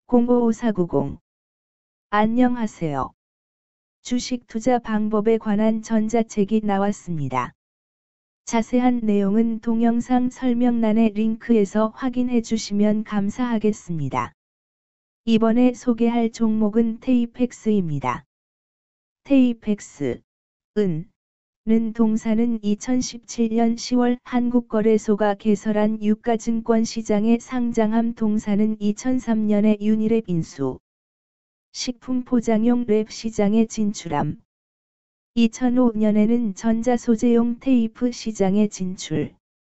055490. 안녕하세요. 주식 투자 방법에 관한 전자책이 나왔습니다. 자세한 내용은 동영상 설명란의 링크에서 확인해 주시면 감사하겠습니다. 이번에 소개할 종목은 테이펙스입니다. 테이펙스, 는 동사는 2017년 10월 한국거래소가 개설한 유가증권 시장에 상장함. 동사는 2003년에 유니랩 인수, 식품 포장용 랩 시장에 진출함. 2005년에는 전자소재용 테이프 시장에 진출.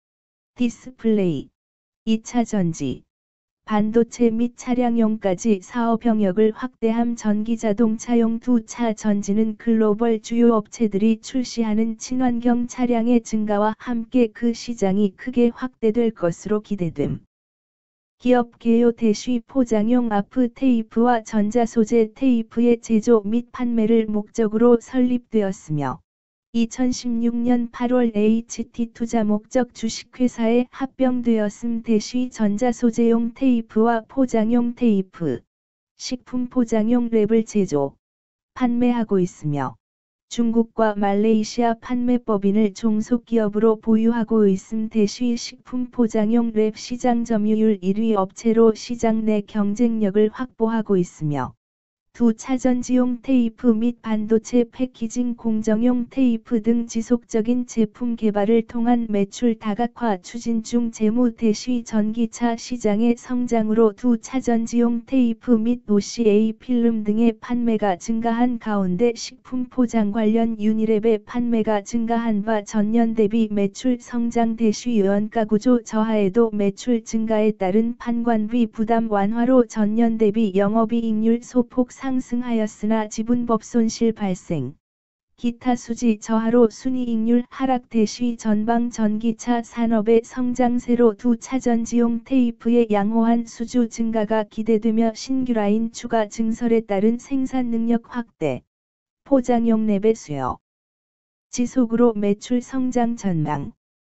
디스플레이, 2차 전지, 반도체 및 차량용까지 사업 병역을 확대함. 전기자동차용 2차 전지는 글로벌 주요 업체들이 출시하는 친환경 차량의 증가와 함께 그 시장이 크게 확대될 것으로 기대됨. 기업 개요 대쉬 포장용 아프 테이프와 전자소재 테이프의 제조 및 판매를 목적으로 설립되었으며 2016년 8월 HT투자 목적 주식회사에 합병되었음. 대쉬 전자소재용 테이프와 포장용 테이프, 식품 포장용 랩을 제조, 판매하고 있으며 중국과 말레이시아 판매법인을 종속기업으로 보유하고 있음. 대쉬 식품 포장용 랩 시장 점유율 1위 업체로 시장 내 경쟁력을 확보하고 있으며 2차 전지용 테이프 및 반도체 패키징 공정용 테이프 등 지속적인 제품 개발을 통한 매출 다각화 추진 중. 재무 대쉬 전기차 시장의 성장으로 2차 전지용 테이프 및 OCA 필름 등의 판매가 증가한 가운데 식품 포장 관련 유니랩의 판매가 증가한 바 전년 대비 매출 성장. 대쉬 원가 구조 저하에도 매출 증가에 따른 판관비 부담 완화로 전년 대비 영업이익률 소폭 상승하였으나 지분법 손실 발생, 기타 수지 저하로 순이익률 하락. 대쉬 전방 전기차 산업의 성장세로 2차 전지용 테이프의 양호한 수주 증가가 기대되며 신규 라인 추가 증설에 따른 생산 능력 확대, 포장용 랩의 수요 지속으로 매출 성장 전망.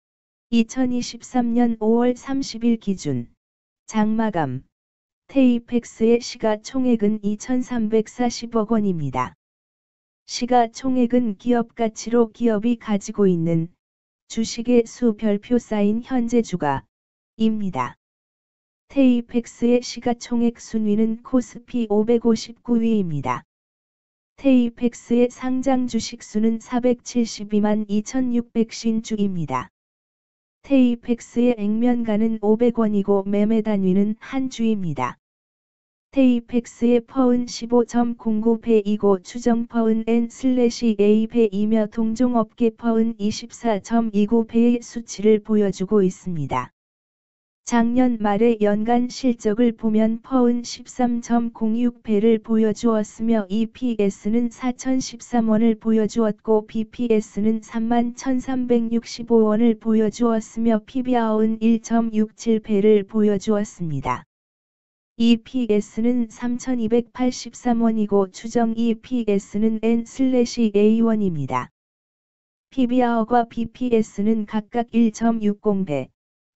2023년 5월 30일 기준 장마감 테이펙스의 시가총액은 2,340억 원입니다. 시가총액은 기업가치로 기업이 가지고 있는 주식의 수 별표 쌓인 현재 주가입니다. 테이펙스의 시가총액 순위는 코스피 559위입니다. 테이펙스의 상장 주식수는 472만 2,600신주입니다. 테이펙스의 액면가는 500원이고 매매 단위는 한 주입니다. 테이펙스의 퍼은 15.09배이고 추정 퍼은 N/A배이며 동종업계 퍼은 24.29배의 수치를 보여주고 있습니다. 작년 말의 연간 실적을 보면 퍼은 13.06배를 보여주었으며 EPS는 4,013원을 보여주었고 BPS는 31,365원을 보여주었으며 PBR은 1.67배를 보여주었습니다. EPS는 3,283원이고 추정 EPS는 N/A1입니다. PBR과 BPS는 각각 1.60배,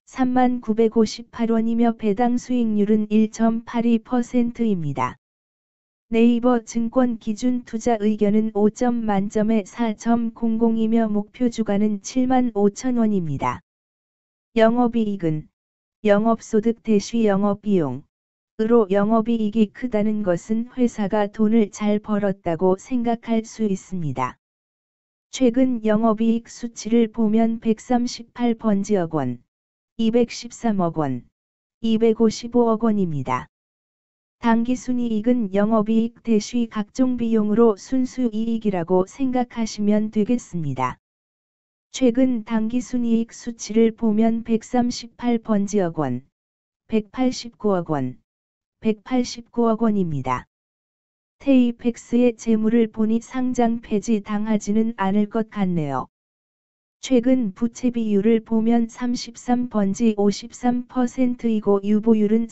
3958원이며 배당 수익률은 1.82%입니다. 네이버 증권 기준 투자 의견은 5점 만점에 4.00이며 목표 주가는 75,000원입니다. 영업이익은 영업소득 대쉬 영업비용 으로 영업이익이 크다는 것은 회사가 돈을 잘 벌었다고 생각할 수 있습니다. 최근 영업이익 수치를 보면 138번지억 원, 213억 원, 255억 원입니다. 당기순이익은 영업이익 대쉬 각종 비용으로 순수이익이라고 생각하시면 되겠습니다. 최근 당기순이익 수치를 보면 138번지억 원, 189억 원, 189억 원입니다. 테이펙스의 재물을 보니 상장 폐지 당하지는 않을 것 같네요. 최근 부채 비율을 보면 33번지 53%이고 유보율은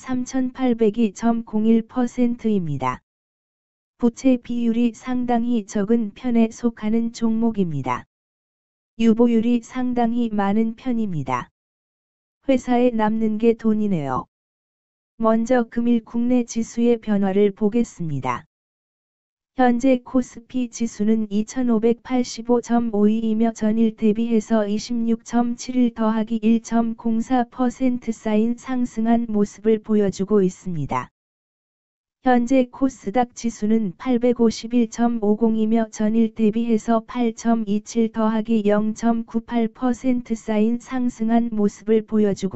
3,802.01%입니다. 부채 비율이 상당히 적은 편에 속하는 종목입니다. 유보율이 상당히 많은 편입니다. 회사에 남는 게 돈이네요. 먼저 금일 국내 지수의 변화를 보겠습니다. 현재 코스피 지수는 2585.52이며 전일 대비해서 26.71 더하기 1.04% 쌓인 상승한 모습을 보여주고 있습니다. 현재 코스닥 지수는 851.50이며 전일 대비해서 8.27 더하기 0.98% 쌓인 상승한 모습을 보여주고